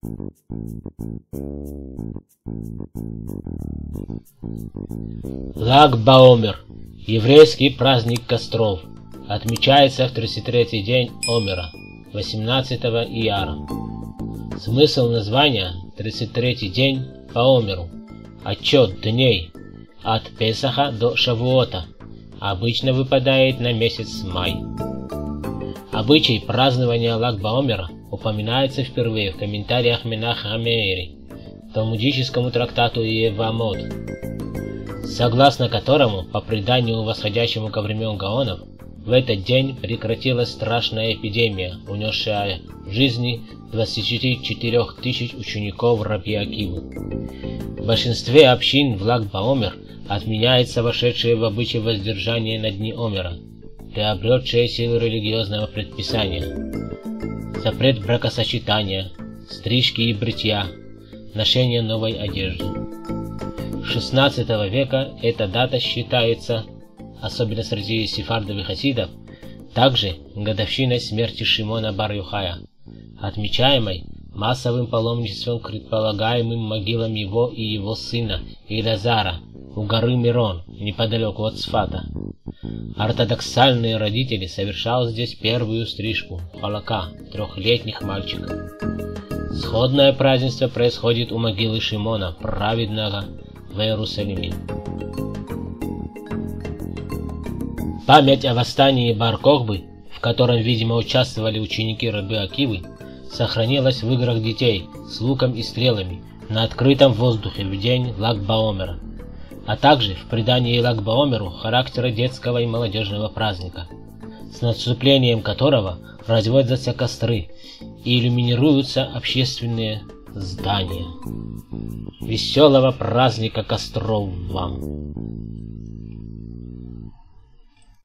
Лаг Баомер – еврейский праздник костров, отмечается в 33-й день Омера, 18-го Ияра. Смысл названия – 33-й день по Омеру, отчет дней от Песаха до Шавуота, обычно выпадает на месяц май. Обычай празднования Лаг Баомера упоминается впервые в комментариях Менаха Амеири, талмудическому трактату Евамот, согласно которому, по преданию восходящему ко времен Гаонов, в этот день прекратилась страшная эпидемия, унесшая жизни 24 тысяч учеников Раби Акивы. В большинстве общин в Лаг Баомер отменяется вошедшее в обычай воздержание на дни Омера, приобретшее силу религиозного предписания, запрет бракосочетания, стрижки и бритья, ношение новой одежды. С XVI века эта дата считается, особенно среди сефардов и хасидов, также годовщиной смерти Шимона бар-Йохая, отмечаемой массовым паломничеством к предполагаемым могилам его и его сына Илазара у горы Мирон, неподалеку от Сфата. Ортодоксальные родители совершают здесь первую стрижку халака 3-летних мальчиков. Сходное празднество происходит у могилы Шимона, праведного, в Иерусалиме. Память о восстании Бар-Кохбы, в котором, видимо, участвовали ученики Раби Акивы, сохранилась в играх детей с луком и стрелами на открытом воздухе в день Лаг Баомера, а также в придании Лаг Баомеру характера детского и молодежного праздника, с наступлением которого разводятся костры и иллюминируются общественные здания. Веселого праздника костров вам!